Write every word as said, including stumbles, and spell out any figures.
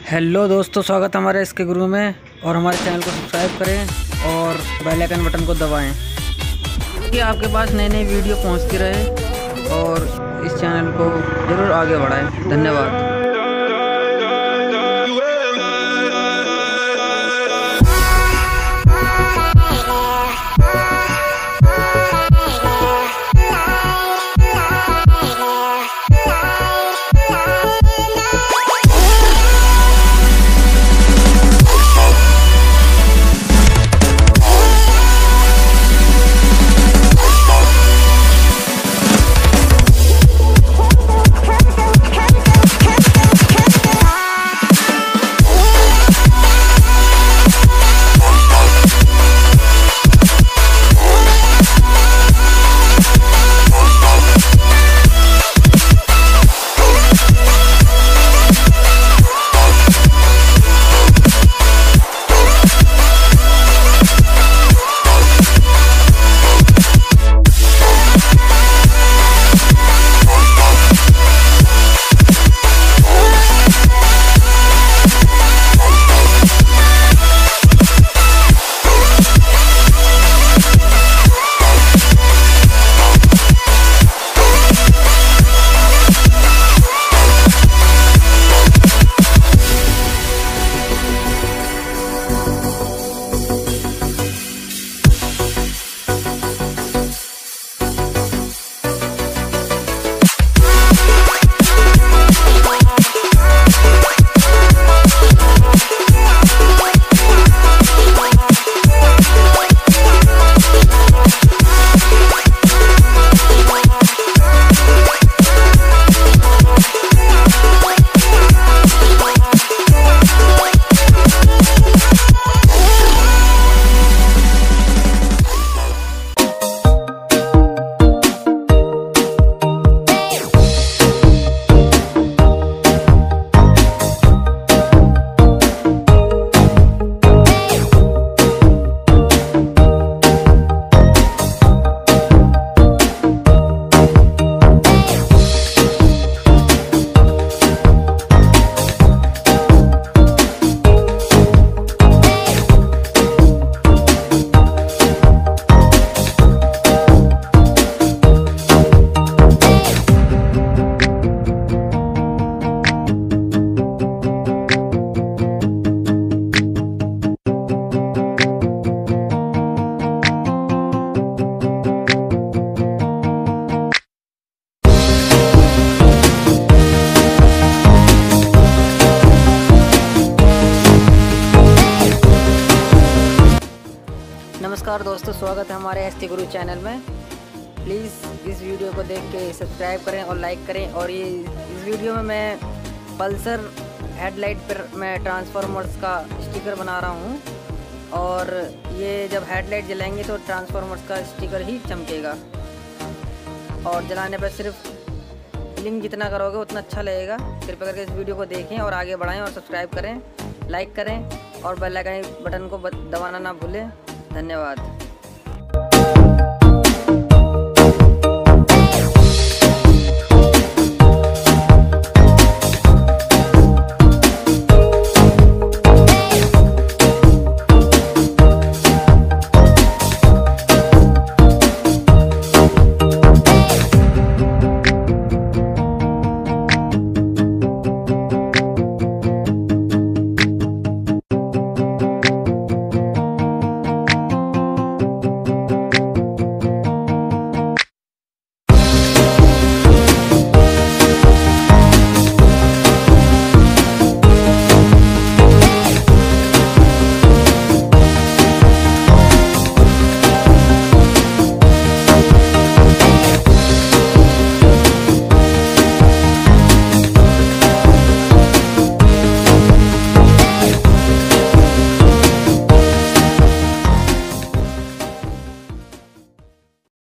Hello दोस्तों, स्वागत है हमारे इसके गुरु में। और हमारे चैनल को सब्सक्राइब करें और बेल आइकन बटन को दबाएं ताकि आपके पास नई नई वीडियो पहुंचती रहे और इस चैनल को ज़रूर आगे बढ़ाएं। धन्यवाद। नमस्कार दोस्तों, स्वागत है हमारे एस टी गुरु चैनल में। प्लीज़ इस वीडियो को देख के सब्सक्राइब करें और लाइक करें। और ये इस वीडियो में मैं पल्सर हेडलाइट पर मैं ट्रांसफार्मर्स का स्टिकर बना रहा हूँ। और ये जब हेडलाइट जलाएंगे तो ट्रांसफार्मर्स का स्टिकर ही चमकेगा। और जलाने पर सिर्फ ब्लिंग जितना करोगे उतना अच्छा लगेगा। कृपया करके इस वीडियो को देखें और आगे बढ़ाएं और सब्सक्राइब करें, लाइक करें और बेल आइकन बटन को दबाना ना भूलें। धन्यवाद।